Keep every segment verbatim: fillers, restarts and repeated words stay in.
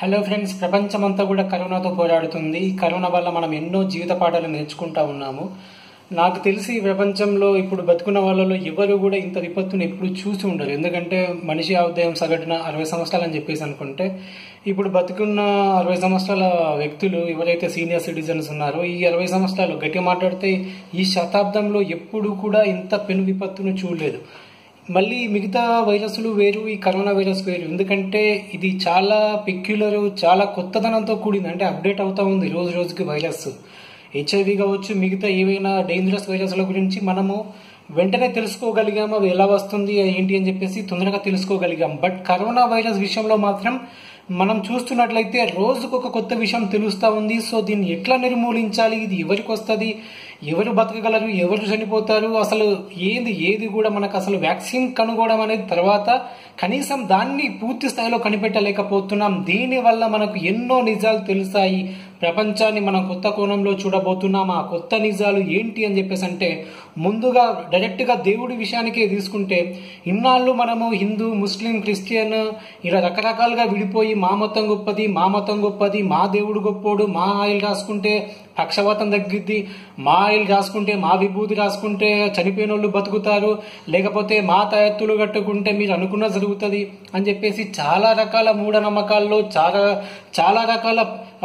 Hello friends, ప్రపంచమంతా కూడా కరోనాతో పోరాడుతుంది. ఈ కరోనా వల్ల మనం ఎన్నో జీవిత పాఠాలు నేర్చుకుంటా ఉన్నాము. నాకు తెలిసి ఈ ప్రపంచంలో ఇప్పుడు బతుకున్న వాళ్ళలో ఎవరు కూడా ఇంత విపత్తును ఎప్పుడు చూసి ఉండరు. ఎందుకంటే మనిషి ఆదాయం సగటున అరవై సంవత్సరాలు అని చెప్పేసి అనుకుంటే, ఇప్పుడు బతుకున్న అరవై సంవత్సరాల వ్యక్తులు ఎవరైతే సీనియర్ సిటిజన్స్ ఉన్నారో, ఈ అరవై సంవత్సరాలు గట్టి మాట్లాడితే ఈ శతాబ్దంలో ఎప్పుడు కూడా ఇంత పెను విపత్తును చూడలేదు. మళ్ళీ మిగతా వైరస్లు వేరు, ఈ కరోనా వైరస్ వేరు. ఎందుకంటే ఇది చాలా పెక్యులర్, చాలా కొత్తదనంతో కూడింది. అంటే అప్డేట్ అవుతా ఉంది రోజు రోజుకి వైరస్. హెచ్ఐవి కావచ్చు, మిగతా ఏవైనా డేంజరస్ వైరస్ల గురించి మనము వెంటనే తెలుసుకోగలిగాము, అవి ఎలా వస్తుంది ఏంటి అని చెప్పేసి తొందరగా తెలుసుకోగలిగాం. బట్ కరోనా వైరస్ విషయంలో మాత్రం మనం చూస్తున్నట్లయితే రోజుకు ఒక కొత్త విషయం తెలుస్తూ ఉంది. సో దీన్ని ఎట్లా నిర్మూలించాలి, ఇది ఎవరికి వస్తుంది, ఎవరు బతకగలరు, ఎవరు చనిపోతారు, అసలు ఏది ఏది కూడా మనకు అసలు వ్యాక్సిన్ కనుగోవడం అనేది తర్వాత కనీసం దాన్ని పూర్తి స్థాయిలో కనిపెట్టలేకపోతున్నాం. దీని వల్ల మనకు ఎన్నో నిజాలు తెలుస్తాయి. ప్రపంచాన్ని మనం కొత్త కోణంలో చూడబోతున్నాం. ఆ కొత్త నిజాలు ఏంటి అని చెప్పేసి అంటే, ముందుగా డైరెక్ట్ గా దేవుడి విషయానికే తీసుకుంటే, ఇన్నాళ్ళు మనము హిందూ, ముస్లిం, క్రిస్టియన్ ఇలా రకరకాలుగా విడిపోయి మా మతం గొప్పది, మా మతం గొప్పది, మా దేవుడు గొప్పోడు, మా ఆయిల్ రాసుకుంటే పక్షవాతం తగ్గిద్ది, మా ఆయిల్ రాసుకుంటే, మా విభూతి రాసుకుంటే చనిపోయిన వాళ్ళు బతుకుతారు, లేకపోతే మా తాయెత్తులు కట్టుకుంటే మీరు అనుకున్న జరుగుతుంది అని చెప్పేసి చాలా రకాల మూఢనమ్మకాల్లో చాలా చాలా రకాల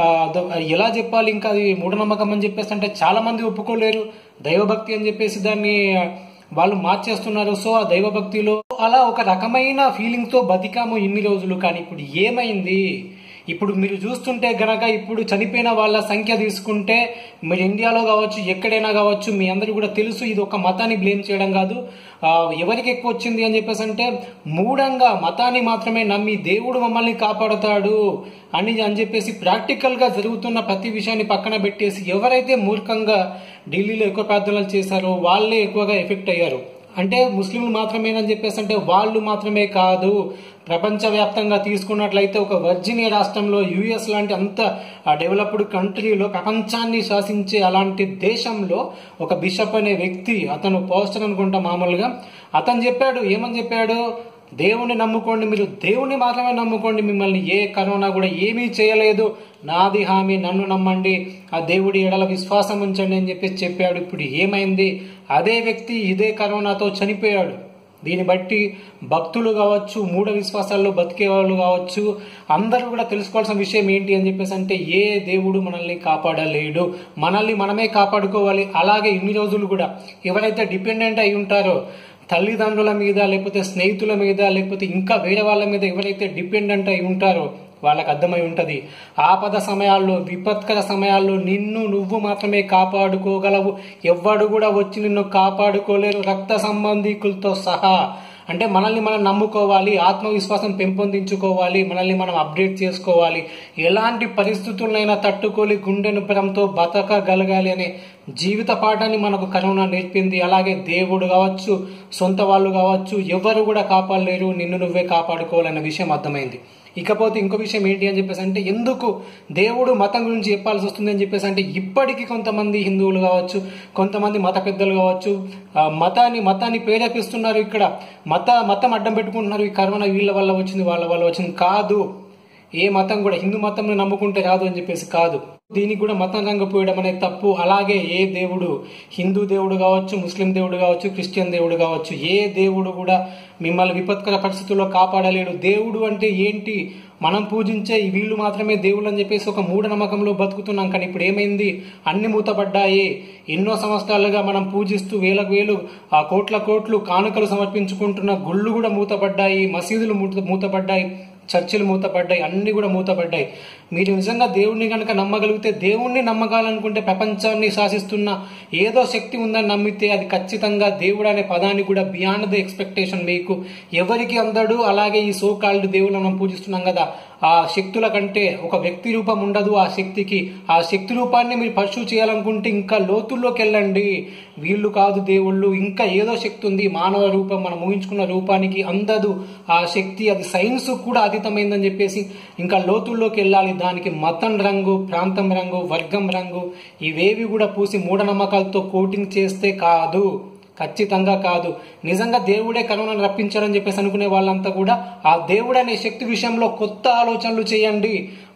ఎలా చెప్పాలి, ఇంకా అది మూఢనమ్మకం అని చెప్పేసి అంటే చాలా మంది ఒప్పుకోలేరు. దైవభక్తి అని చెప్పేసి దాన్ని వాళ్ళు మార్చేస్తున్నారు. సో ఆ దైవభక్తిలో అలా ఒక రకమైన ఫీలింగ్ తో బతికాము ఇన్ని రోజులు. కానీ ఇప్పుడు ఏమైంది? ఇప్పుడు మీరు చూస్తుంటే గనక ఇప్పుడు చనిపోయిన వాళ్ళ సంఖ్య తీసుకుంటే, మీరు ఇండియాలో కావచ్చు, ఎక్కడైనా కావచ్చు, మీ అందరూ కూడా తెలుసు, ఇది ఒక మతాన్ని బ్లేమ్ చేయడం కాదు. ఎవరికి ఎక్కువ వచ్చింది అని చెప్పేసి అంటే, మూఢంగా మతాన్ని మాత్రమే నమ్మి దేవుడు మమ్మల్ని కాపాడుతాడు అని అని చెప్పేసి ప్రాక్టికల్ గా జరుగుతున్న ప్రతి విషయాన్ని పక్కన పెట్టేసి, ఎవరైతే మూర్ఖంగా ఢిల్లీలో ఎక్కువ ప్రార్థనలు చేశారో వాళ్ళే ఎక్కువగా ఎఫెక్ట్ అయ్యారు. అంటే ముస్లింలు మాత్రమేనని చెప్పేసి అంటే వాళ్ళు మాత్రమే కాదు, ప్రపంచవ్యాప్తంగా తీసుకున్నట్లయితే ఒక వర్జీనియా రాష్ట్రంలో, యుఎస్ లాంటి అంత డెవలప్డ్ కంట్రీలో, ప్రపంచాన్ని శాసించే అలాంటి దేశంలో ఒక బిషప్ అనే వ్యక్తి, అతను పోస్టర్ అనుకుంటా మామూలుగా, అతను చెప్పాడు, ఏమని చెప్పాడు, దేవుణ్ణి నమ్ముకోండి, మీరు దేవుణ్ణి మాత్రమే నమ్ముకోండి, మిమ్మల్ని ఏ కరోనా కూడా ఏమీ చేయలేదు, నాది హామీ, నన్ను నమ్మండి, ఆ దేవుడి ఎడల విశ్వాసం ఉంచండి అని చెప్పేసి చెప్పాడు. ఇప్పుడు ఏమైంది? అదే వ్యక్తి ఇదే కరోనాతో చనిపోయాడు. దీన్ని బట్టి భక్తులు కావచ్చు, మూఢ విశ్వాసాల్లో బతికే వాళ్ళు కావచ్చు, అందరూ కూడా తెలుసుకోవాల్సిన విషయం ఏంటి అని చెప్పేసి అంటే, ఏ దేవుడు మనల్ని కాపాడలేడు, మనల్ని మనమే కాపాడుకోవాలి. అలాగే ఇన్ని రోజులు కూడా ఎవరైతే డిపెండెంట్ అయి ఉంటారో తల్లిదండ్రుల మీద, లేకపోతే స్నేహితుల మీద, లేకపోతే ఇంకా వేరే వాళ్ళ మీద ఎవరైతే డిపెండెంట్ అయి ఉంటారో వాళ్ళకి అర్థమై ఉంటది, ఆపద సమయాల్లో, విపత్కర సమయాల్లో నిన్ను నువ్వు మాత్రమే కాపాడుకోగలవు, ఎవ్వడు కూడా వచ్చి నిన్ను కాపాడుకోలేరు, రక్త సంబంధికులతో సహా. అంటే మనల్ని మనం నమ్ముకోవాలి, ఆత్మవిశ్వాసం పెంపొందించుకోవాలి, మనల్ని మనం అప్డేట్ చేసుకోవాలి, ఎలాంటి పరిస్థితులైనా తట్టుకోలి గుండె నిబ్బరంతో బతకగలగాలి అనే జీవిత పాఠాన్ని మనకు కరోనా నేర్పింది. అలాగే దేవుడు కావచ్చు, సొంత వాళ్ళు కావచ్చు, ఎవరు కూడా కాపాడలేరు, నిన్ను నువ్వే కాపాడుకోవాలన్న విషయం అర్థమైంది. ఇకపోతే ఇంకో విషయం ఏంటి అని చెప్పేసి అంటే, ఎందుకు దేవుడు మతం గురించి చెప్పాల్సి వస్తుంది అని చెప్పేసి అంటే, ఇప్పటికీ కొంతమంది హిందువులు కావచ్చు, కొంతమంది మత పెద్దలు కావచ్చు, మతాన్ని మతాన్ని ప్రేరేపిస్తున్నారు. ఇక్కడ మత మతం అడ్డం పెట్టుకుంటున్నారు. ఈ కరోనా వీళ్ళ వల్ల వచ్చింది, వాళ్ళ వల్ల వచ్చింది కాదు. ఏ మతం కూడా హిందూ మతం నమ్ముకుంటే రాదు అని చెప్పేసి కాదు. దీనికి కూడా మతం రంగపోయడం అనేది తప్పు. అలాగే ఏ దేవుడు, హిందూ దేవుడు కావచ్చు, ముస్లిం దేవుడు కావచ్చు, క్రిస్టియన్ దేవుడు కావచ్చు, ఏ దేవుడు కూడా మిమ్మల్ని విపత్కర పరిస్థితుల్లో కాపాడలేడు. దేవుడు అంటే ఏంటి? మనం పూజించే వీళ్ళు మాత్రమే దేవుళ్ళు అని చెప్పేసి ఒక మూఢనమ్మకంలో బతుకుతున్నాం. కానీ ఇప్పుడు ఏమైంది? అన్ని మూతపడ్డాయి. ఎన్నో సంవత్సరాలుగా మనం పూజిస్తూ వేలకు వేలు, ఆ కోట్ల కోట్లు కానుకలు సమర్పించుకుంటున్న గుళ్ళు కూడా మూతపడ్డాయి, మసీదులు మూతపడ్డాయి, చర్చిలు మూతపడ్డాయి, అన్ని కూడా మూతపడ్డాయి. మీరు నిజంగా దేవుణ్ణి కనుక నమ్మగలిగితే, దేవుణ్ణి నమ్మకాలనుకుంటే, ప్రపంచాన్ని శాసిస్తున్న ఏదో శక్తి ఉందని నమ్మితే, అది ఖచ్చితంగా దేవుడు అనే పదాన్ని కూడా బియాండ్ ద ఎక్స్పెక్టేషన్ మీకు ఎవరికి అందడు. అలాగే ఈ సో కాల్డ్ దేవుళ్ళు మనం పూజిస్తున్నాం కదా, ఆ శక్తుల కంటే ఒక వ్యక్తి రూపం ఉండదు ఆ శక్తికి. ఆ శక్తి రూపాన్ని మీరు పర్సూ చేయాలనుకుంటే ఇంకా లోతుల్లోకి వెళ్ళండి. వీళ్ళు కాదు దేవుళ్ళు, ఇంకా ఏదో శక్తి ఉంది, మానవ రూపం, మనం ఊహించుకున్న రూపానికి అందదు ఆ శక్తి, అది సైన్స్ కూడా అతీతమైందని చెప్పేసి ఇంకా లోతుల్లోకి వెళ్ళాలి. దానికి మతం రంగు, ప్రాంతం రంగు, వర్గం రంగు ఇవేవి కూడా పూసి మూఢనమ్మకాలతో కోటింగ్ చేస్తే కాదు. ఖచ్చితంగా కాదు. నిజంగా దేవుడే కరోనాను రప్పించారని చెప్పేసి అనుకునే వాళ్ళంతా కూడా ఆ దేవుడు అనే శక్తి విషయంలో కొత్త ఆలోచనలు చేయండి.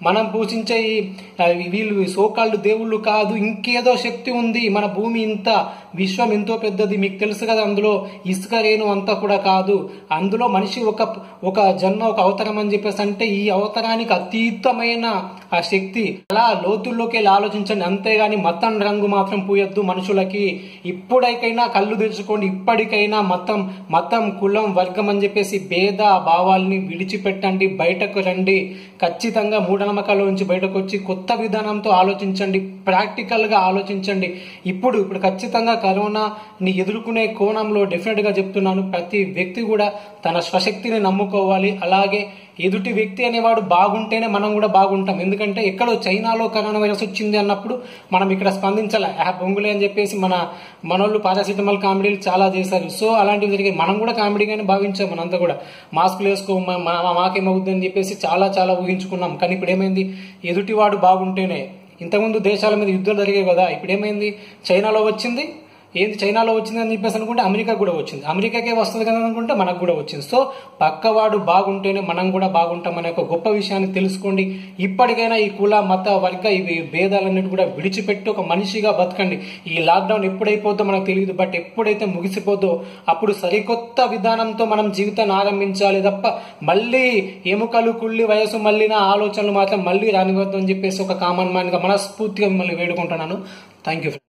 మనం పూజించే వీళ్ళు సోకాళ్ళు దేవుళ్ళు కాదు, ఇంకేదో శక్తి ఉంది. మన భూమి ఇంత, విశ్వం ఎంతో పెద్దది, మీకు తెలుసు కదా. అందులో ఇసుక రేణు అంతా కూడా కాదు, అందులో మనిషి ఒక ఒక జన్మ, ఒక అవతారం అని చెప్పేసి అంటే ఈ అవతారానికి అతీతమైన ఆ శక్తి. అలా లోతుల్లోకి వెళ్ళి ఆలోచించండి, అంతేగాని మతం రంగు మాత్రం పూయొద్దు మనుషులకి. ఇప్పుడైకైనా కళ్ళు తెరుచుకోండి, ఇప్పటికైనా మతం మతం కులం వర్గం అని చెప్పేసి భేద భావాల్ని విడిచిపెట్టండి, బయటకు రండి. ఖచ్చితంగా మూఢనమ్మకాల నుంచి బయటకు వచ్చి కొత్త విధానంతో ఆలోచించండి, ప్రాక్టికల్ గా ఆలోచించండి. ఇప్పుడు ఇప్పుడు ఖచ్చితంగా కరోనాని ఎదుర్కొనే కోణంలో డెఫినెట్ గా చెప్తున్నాను, ప్రతి వ్యక్తి కూడా తన స్వశక్తిని నమ్ముకోవాలి. అలాగే ఎదుటి వ్యక్తి అనేవాడు బాగుంటేనే మనం కూడా బాగుంటాం. ఎందుకంటే ఎక్కడో చైనాలో కరోనా వైరస్ వచ్చింది అన్నప్పుడు మనం ఇక్కడ స్పందించాలి, ఆ బొంగులే అని చెప్పేసి మన మనోళ్ళు పారాసిటమాల్ కామెడీలు చాలా చేశారు. సో అలాంటివి జరిగాయి, మనం కూడా కామెడీగానే భావించాం. మనంతా కూడా మాస్కులు వేసుకో మాకేమవుద్ది అని చెప్పేసి చాలా చాలా ఊహించుకున్నాం. కానీ ఇప్పుడు ఏమైంది, ఎదుటివాడు బాగుంటేనే. ఇంతకుముందు దేశాల మీద యుద్ధాలు జరిగాయి కదా, ఇప్పుడు ఏమైంది, చైనాలో వచ్చింది, ఏంది చైనాలో వచ్చింది అని చెప్పేసి అనుకుంటే అమెరికా కూడా వచ్చింది, అమెరికాకే వస్తుంది కదా అనుకుంటే మనకు కూడా వచ్చింది. సో పక్కవాడు బాగుంటేనే మనం కూడా బాగుంటాం అనే ఒక గొప్ప విషయాన్ని తెలుసుకోండి. ఇప్పటికైనా ఈ కుల మత వర్గ ఇవి భేదాలన్నిటి కూడా విడిచిపెట్టి ఒక మనిషిగా బతకండి. ఈ లాక్డౌన్ ఎప్పుడైపోద్దో మనకు తెలియదు, బట్ ఎప్పుడైతే ముగిసిపోద్దో అప్పుడు సరికొత్త విధానంతో మనం జీవితాన్ని ఆరంభించాలి తప్ప మళ్ళీ ఎముకలు కుళ్ళి వయసు మళ్ళిన ఆలోచనలు మాత్రం మళ్ళీ రానివద్దు అని చెప్పేసి ఒక కామన్ మ్యాన్ గా మనస్ఫూర్తిగా మిమ్మల్ని వేడుకుంటున్నాను. Thank you.